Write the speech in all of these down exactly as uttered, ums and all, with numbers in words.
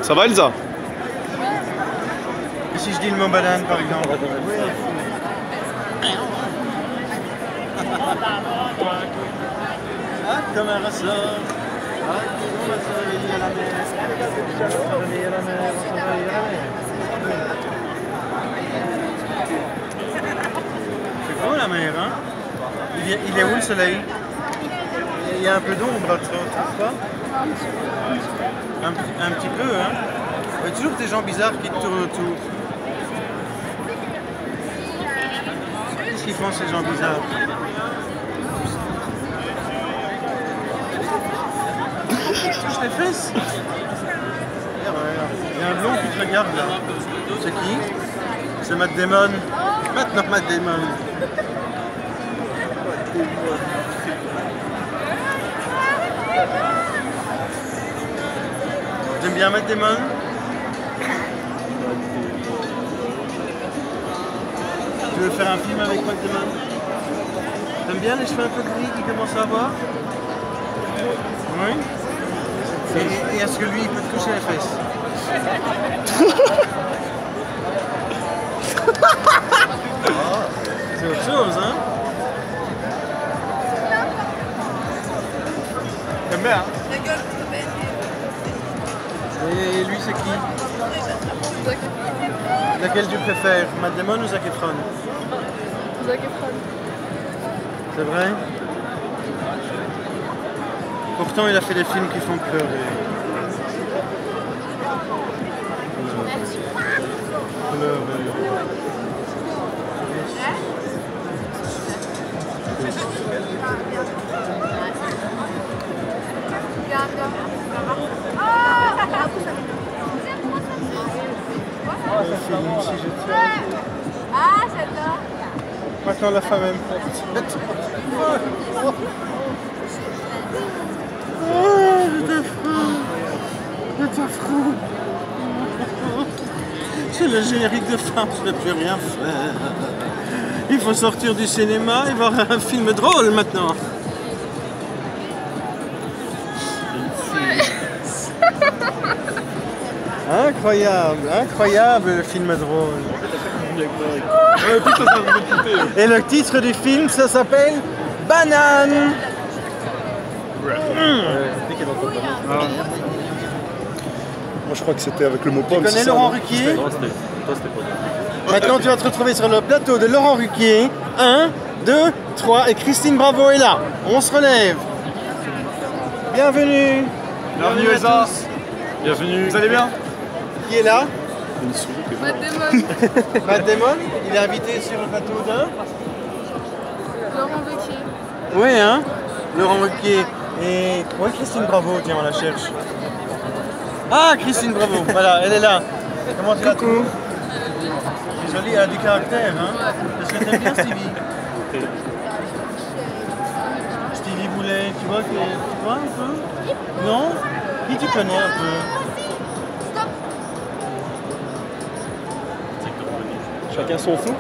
Ça va Elsa? Et si je dis le mot banane par exemple? Ah, comme un ressort. Ah, on va se réveiller à la mer. On va se réveiller à la mer. On va se réveiller à la mer. C'est beau la mer, hein? Il est, il est où le soleil? Il y a un peu d'ombre, tu trouves pas? Un, un petit peu, hein? Il y a toujours des gens bizarres qui te tournent autour. Qu'est-ce qu'ils font ces gens bizarres? Touche les fesses. Il y a un blond qui te regarde là. C'est qui? C'est Matt Damon. Maintenant Matt Damon. J'aime bien Matt Damon. Tu veux faire un film avec Matt Damon? T'aimes bien les cheveux un peu gris qui commencent à avoir? Oui. Et, et est-ce que lui il peut te toucher les fesses? Oh, c'est autre chose, hein? T'aimes bien? Et lui c'est qui? Laquelle tu préfères? Matt Damon ou Zac Efron? Zac Efron. C'est vrai? Pourtant, il a fait des films qui font pleurer. Pleurer. Ah, j'adore. Maintenant, la femme aime porte. Oh, c'est affreux. C'est affreux. C'est le générique de fin, je ne peux plus rien faire. Il faut sortir du cinéma et voir un film drôle maintenant. Incroyable, incroyable le film drôle. Et le titre du film, ça s'appelle Banane. Mmh. Ah. Moi je crois que c'était avec le mot pomme. Tu connais Laurent Ruquier? Maintenant tu vas te retrouver sur le plateau de Laurent Ruquier. un, deux, trois et Christine Bravo est là. On se relève. Bienvenue. Bienvenue Elsa. Bienvenue. Vous allez bien? Qui est là? Matt Damon. Matt Damon. Il est invité sur le plateau de Laurent Ruquier. Oui, hein? Laurent Ruquier. Et oui, Christine Bravo, tiens, on la cherche. Ah, Christine Bravo, voilà, elle est là. Comment tu la trouves? C'est joli, elle a du caractère, hein? Est-ce que t'aimes bien Stevie? Stevie Boulet, tu vois, que, tu vois un peu? Non? Qui tu connais un peu? Chacun son fou.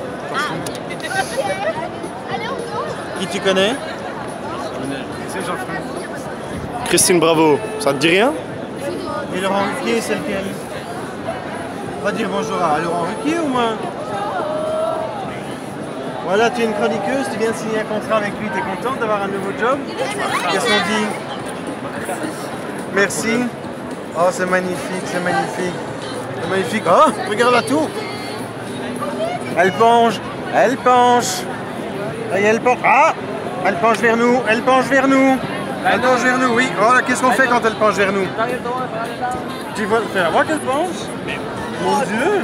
Qui tu connais? C'est Jean-François. Christine Bravo, ça te dit rien? Et Laurent Ruquier, c'est lequel? On va dire bonjour à Laurent Ruquier au moins. Voilà, tu es une chroniqueuse, tu viens de signer un contrat avec lui, tu es contente d'avoir un nouveau job? Qu'est-ce qu'on dit? Merci. Oh, c'est magnifique, c'est magnifique. C'est magnifique. Oh, regarde la tour. Elle penche, elle penche. Et elle penche. Ah, elle penche vers nous, elle penche vers nous. Elle penche vers nous, oui. Oh, qu'est-ce qu'on fait quand elle penche vers nous? Tu vois, fais la voir qu'elle penche? Mon Dieu!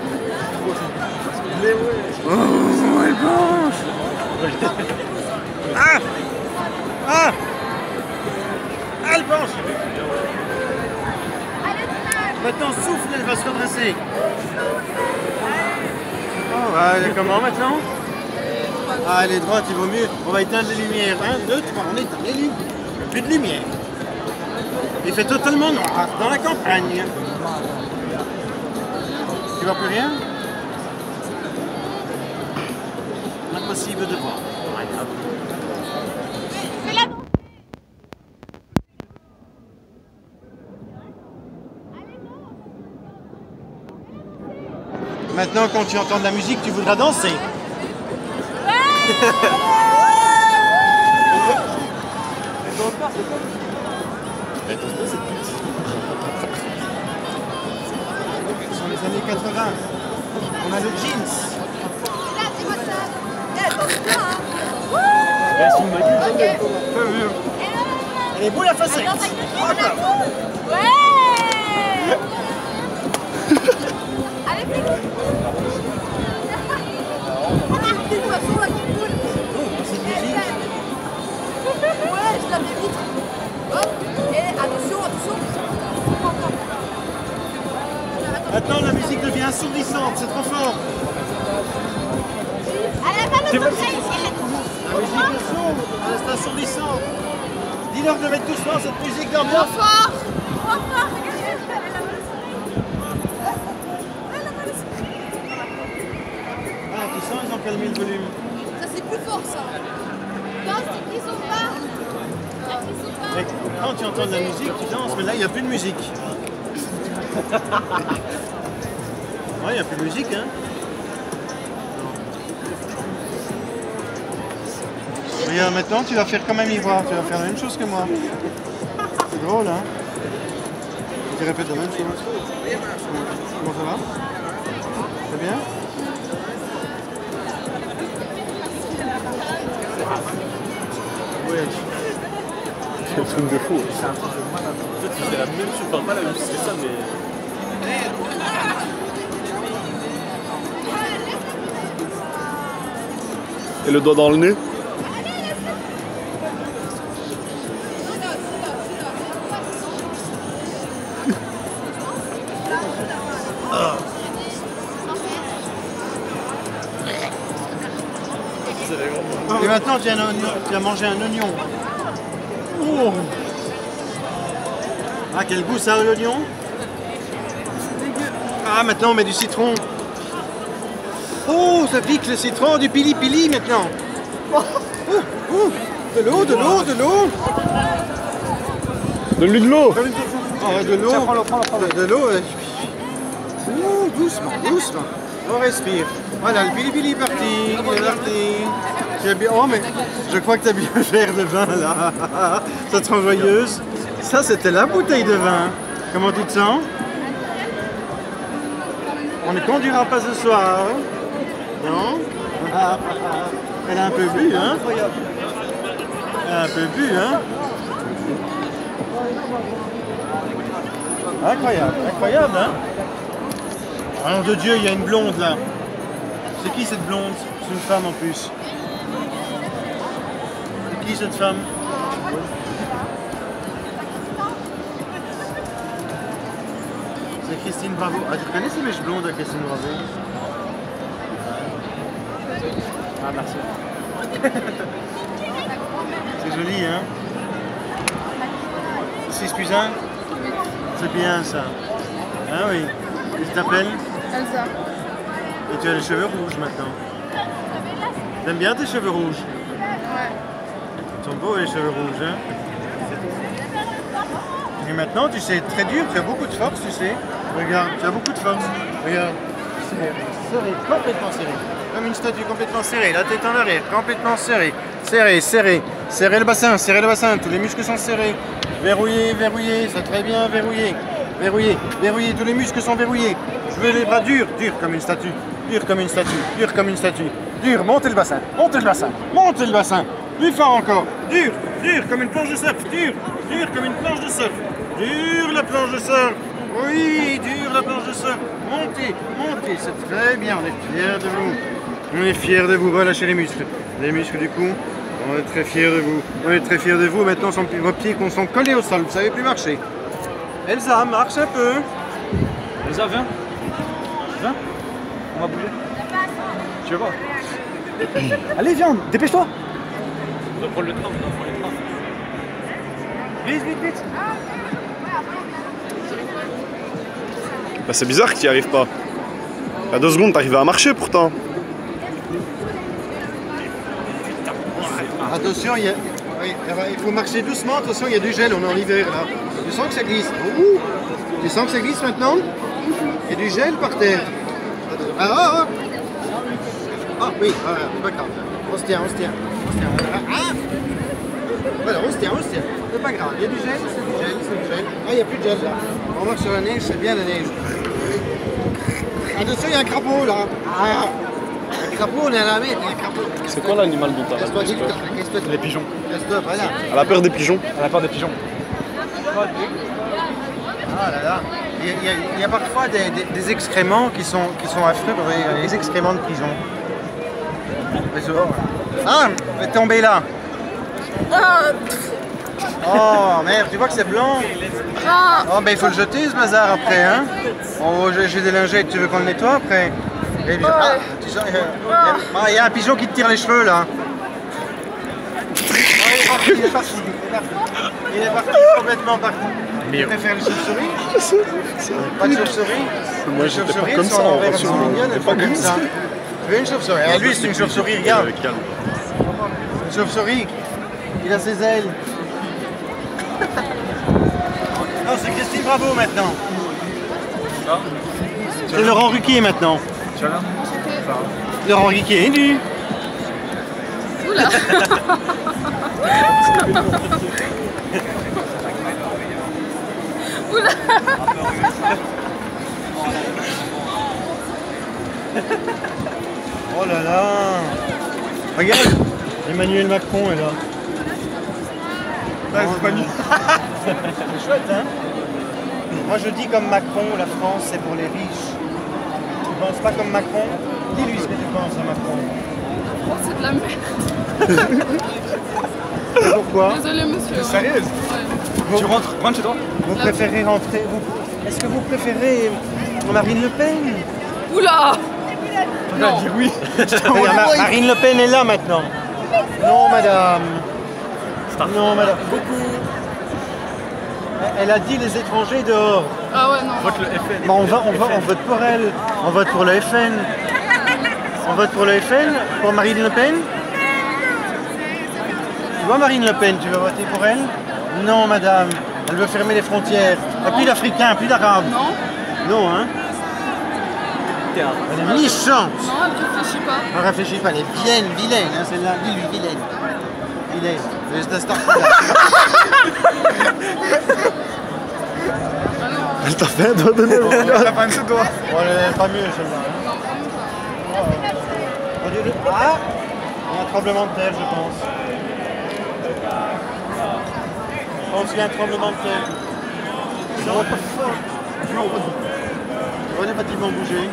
Oh, elle penche! Ah! Ah! Elle penche! Maintenant, souffle, elle va se redresser. Oh, bah, elle est comment maintenant? Ah, elle est droite, il vaut mieux. On va éteindre les lumières. un, deux, trois, on éteint les lumières. Plus de lumière. Il fait totalement noir dans la campagne. Tu vois plus rien? Impossible de voir. Maintenant, quand tu entends de la musique, tu voudras danser. Ce sont les années quatre-vingts. On a le jeans. Elle est beau la facette. Ouais. Allez, vite. Ouais, je l'avais vite. Hop. Et attention, attention. Maintenant, la musique devient assourdissante, c'est trop fort. Elle a pas de La musique est sourde, c'est assourdissant. Dis-leur de mettre doucement cette musique d'ambiance. Trop fort. Trop fort. Ah, tu sens, ils ont calmé le volume. Ça, c'est plus fort, ça. Non, c'est qu'ils sont pas. C'est qu'ils sont pas. Mais quand tu entends de la musique, tu danses, mais là, il n'y a plus de musique. Ouais, il n'y a plus de musique, hein. Regarde, maintenant, tu vas faire comme un miroir, tu vas faire la même chose que moi. C'est drôle, hein. Tu répètes la même chose. Comment ça va? C'est bien? Ouais. C'est un truc de fou. C'est un truc de malade. En fait, tu fais la même chose, enfin pas la même chose, c'est ça, mais... Et le doigt dans le nez. Et maintenant, tu as, un oignon, tu as mangé un oignon. Oh. Ah, quel goût ça, l'oignon? Ah, maintenant, on met du citron. Oh, ça pique le citron, du pili-pili maintenant. Oh, oh, oh. De l'eau, de l'eau, de l'eau. Donne-lui de l'eau. Oh, de l'eau. De, de l'eau. Oh, doucement, doucement. On respire. Voilà, le pili-pili est parti. Il est parti. Tu as bien... Oh, mais je crois que tu as bien un verre de vin là. Ça te rend joyeuse. Ça, c'était la bouteille de vin. Comment tu te sens? On ne conduira pas ce soir. Non? Elle a un peu bu, hein? Elle a un peu bu, hein? Incroyable, incroyable, hein? Ah nom de Dieu, il y a une blonde là. C'est qui cette blonde? C'est une femme en plus. C'est qui cette femme? C'est Christine Bravo. Ah, tu connais ces mèches blondes à Christine Bravo? Ah, merci. C'est joli, hein? six plus un? C'est bien ça. Ah oui. Et tu t'appelles? Elsa. Et tu as les cheveux rouges maintenant. T'aimes bien tes cheveux rouges? Ouais. Ils sont beaux les cheveux rouges, hein? Et maintenant, tu sais, très dur, tu as beaucoup de force, tu sais. Regarde, tu as beaucoup de force. Regarde. Serré, serré, complètement serré. Comme une statue complètement serrée, la tête en arrière, complètement serrée. Serré, serré. Serrez le bassin, serrez le bassin, tous les muscles sont serrés. Verrouillé, verrouillé, ça très bien, verrouillé. Verrouillé, verrouillé, tous les muscles sont verrouillés. Je veux les bras durs, durs comme une statue. Dur comme une statue, dur comme une statue. Dur, montez le bassin, montez le bassin, montez le bassin. Plus fort encore. Dur, dur comme une planche de surf. Dur, dur comme une planche de surf. Dur la planche de surf. Oui, dur la planche de surf. Montez, montez, c'est très bien, on est fiers de vous. On est fiers de vous, relâchez les muscles. Les muscles du cou, on est très fiers de vous. On est très fiers de vous, maintenant vos pieds sont collés au sol, vous ne savez plus marcher. Elsa, marche un peu. Elsa, viens. Viens. On va bouger. Tu veux pas? Allez, viens, dépêche-toi. On doit prendre le train, on doit prendre le train. Vite, vite, vite. Bah, c'est bizarre que tu n'y arrives pas. Il y a deux secondes, t'arrivais à marcher pourtant. Attention, il, y a... oui, il faut marcher doucement, attention, il y a du gel, on est en hiver là. Tu sens que ça glisse. Ouh. Tu sens que ça glisse maintenant? Il y a du gel par terre. Ah, ah, ah. Ah oui, voilà, c'est pas grave. On se tient, on se tient. On se tient. Ah voilà, on se tient, on se tient. C'est pas grave. Il y a du gel, c'est du gel, c'est du gel. Ah, il n'y a plus de gel là. On marche sur la neige, c'est bien la neige. Attention, il y a un crapaud là. Ah. Un crapaud, on est à la mer, il y a un crapaud. C'est quoi l'animal dont t'as Casse-toi, peur? casse-toi. Les pigeons. Casse-toi, voilà. Elle a peur des pigeons. Elle a peur des pigeons. Ah là là. Il y a, il y a, il y a parfois des, des, des excréments qui sont, qui sont affreux, vous voyez, les excréments de pigeons. Ah, elle est tombée là. Oh merde, tu vois que c'est blanc. Oh ben il faut le jeter ce bazar après, hein. Oh, j'ai des lingettes, tu veux qu'on le nettoie après? Et puis, ah, tu sens, il y a- ah, il y a un pigeon qui te tire les cheveux là. Ah, il est parti, il est parti. Il est parti complètement parti. Tu préfères les chauves-souris? Pas de chauve-souris? Moi, Les j'étais pas chauves-souris, comme elles ça, sont en envers, elles version- sont mignonnes, elles pas font comme comme ça. ça. Tu veux une chauve-souris? Ah, lui c'est une chauve-souris, regarde. Une chauve-souris, il a ses ailes. Non, c'est Christine Bravo maintenant. C'est Laurent Ruquier maintenant. Tu vas bien? Laurent Ruquier est nu. Oula. Oula. Oh là là. Regarde, Emmanuel Macron est là. c'est pas nu. C'est chouette, hein? Moi je dis comme Macron, la France c'est pour les riches. Tu penses pas comme Macron? Dis-lui ce que tu penses à Macron. Oh, c'est de la merde. Et pourquoi? Désolé, monsieur. Sérieuse? Ouais. Tu rentres, rentre chez toi? Vous préférez rentrer vous... Est-ce que vous préférez Marine Le Pen? Oula. On va Non. dire oui. Regarde, Ma- Marine Le Pen est là maintenant. Non madame. Non madame. Elle a dit les étrangers dehors. Ah ouais, non. Vote le F N. Bon, on, va, on, va, on vote pour elle. On vote pour le F N. On vote pour le F N? Pour Marine Le Pen? Tu vois Marine Le Pen, tu veux voter pour elle? Non madame. Elle veut fermer les frontières. Ah, plus d'Africains, plus d'Arabes. Non. Non hein. Elle est méchante. Non, elle réfléchit pas. Ne réfléchis pas, elle est vilaine, vilaine, hein, celle-là. Dis-lui, vilaine. Vilaine. C'est de Star Wars. Elle t'a fait un doigt d'honneur. La fin de ce doigt. Oh, elle est pas mieux celle-là. Hein. Oh, Dieu de- Ah, il y a un tremblement de terre, je pense. Je pense qu'il y a un tremblement de terre. Non, pas fort. On voit les bâtiments bouger.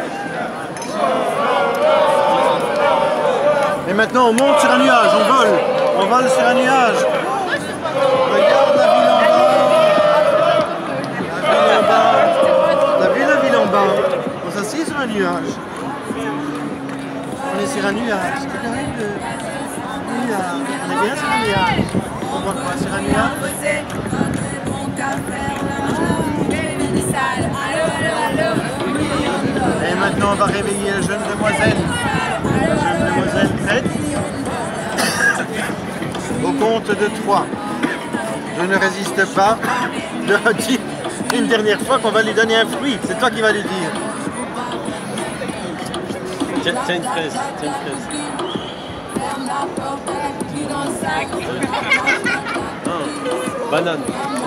Et maintenant, on monte sur un nuage, on vole. On vole sur un nuage. Regarde la ville en bas. La ville en bas. T'as vu la ville en bas? On s'assied sur un nuage. On est sur un nuage. C'est correct de... nuage. On est bien sur un nuage. On voit quoi sur un nuage? Et maintenant on va réveiller la jeune demoiselle. La jeune demoiselle prête. Au compte de trois. Je ne résiste pas de dire une dernière fois qu'on va lui donner un fruit. C'est toi qui vas lui dire. Tiens, tiens une fraise, tiens une fraise. Ah, banane.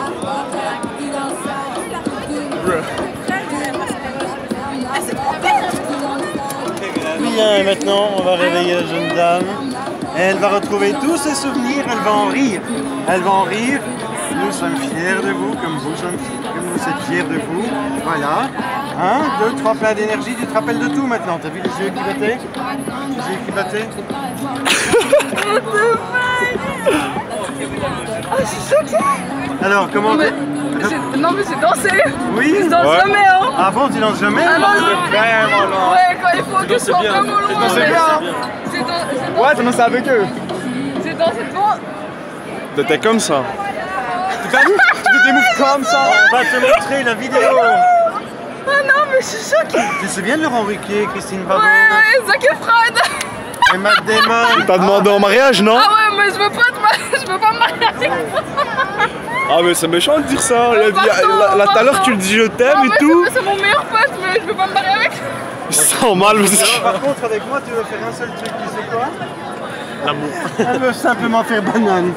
Bien, et maintenant on va réveiller la jeune dame. Et elle va retrouver tous ses souvenirs, elle va en rire. Elle va en rire. Nous sommes fiers de vous, comme vous, sommes, comme vous êtes fiers de vous. Voilà. Un, deux, trois, plein d'énergie. Tu te rappelles de tout maintenant. T'as vu les yeux qui battaient? Les yeux qui battaient? Alors, comment... Non mais, j'ai- non, mais j'ai dansé. Oui? Je danse Ouais. jamais, hein. Ah bon, tu danses jamais? Ah non, je... Vraiment non. Ouais, quand il faut que je danses sois bien. vraiment Tu loin. danses mais- bien. J'ai dan- j'ai dan- Ouais, t'as dansé avec eux. j'ai dansé devant. T'étais comme ça. Tu fais des moves comme ça. On va te montrer la vidéo. Ah non, mais je suis choquée. Tu te souviens de Laurent Ruquier, Christine Bravo Ouais, ouais, Zac Efron. et Matt Damon? T'as demandé en mariage, non? Ah ouais, mais je veux pas te ma- je veux pas me marier avec toi. Ah mais c'est méchant de dire ça. Il a dit- pardon, là, là, tout à l'heure pardon. tu le dis je Non, t'aime mais et tout. c'est- C'est mon meilleur pote, mais je veux pas me marier avec. Il se sent mal parce que... Par contre, avec moi, tu veux faire un seul truc, tu sais quoi? L'amour. Elle veut simplement faire banane.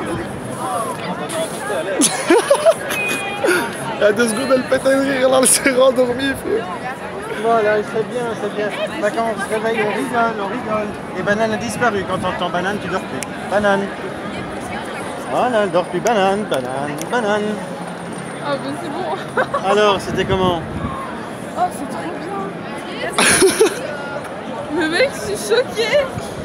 Il y a deux secondes, elle pète un rire, là, elle s'est rendormie, frère. Voilà, c'est bien, c'est bien. Bah, quand on se réveille, on rigole, on rigole. Et banane a disparu. Quand on entend banane, tu dors plus. Banane. Voilà, elle dort plus. Banane, banane, banane. Ah ben c'est bon. Alors, c'était comment? Oh c'est trop bien. Mais mec, je suis choquée.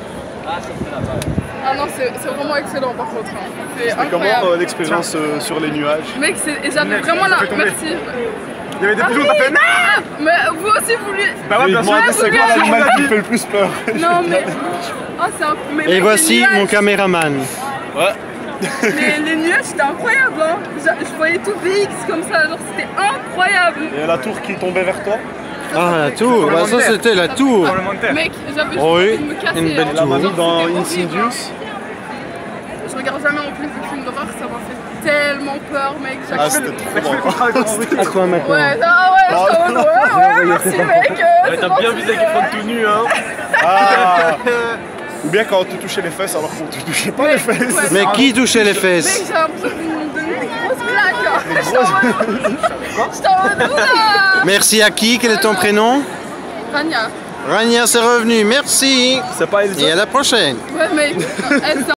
Ah non, c'est c'est vraiment excellent par contre. hein. C'est Mais comment incroyable. euh, l'expérience euh, sur les nuages? Mec, c'est- et j'avais vraiment la... Merci. Il y avait des Ah pigeons, oui. t'as fait non. Ah, mais vous aussi vous lui... Bah ouais, Je bien lui sûr. ai demandé c'est Ouais, quoi vous l'animal lui- qui me fait le plus peur. Non mais... Oh c'est un... mais Et mec, voici les nuages, mon caméraman. Ouais. les, les nuages c'était incroyable hein. Je, je voyais tout V X comme ça, genre c'était incroyable. Et la tour qui tombait vers toi. Ah, la tour. Bah, ça, c'était la tour. Mec, j'avais juste Oh oui, envie de me casser. une belle hein. La mamie Genre, dans c'était horrible, Insidious. hein. Je regarde jamais en plus des films d'horreur, ça m'a fait tellement peur mec. J'ai- Ah, c'était trop À toi maintenant. Ouais, ah ouais, j'étais en mode ouais, ouais, merci mec. euh, Ouais, c'est t'as bon, bien tu vu sais. Zac Efron tout nu, hein. Ah. Ou bien quand tu touchais les fesses alors qu'on te touchait pas les fesses. Ouais, Mais non. qui touchait les Mec, fesses? j'ai l'impression que vous me donnez des grosses claques. hein. J'étais en mode... J'étais en mode oula. Merci à qui? Quel est ton prénom? Rania. Rania, c'est revenu. Merci. C'est pas Elsa. Et à la prochaine. Ouais mec, elle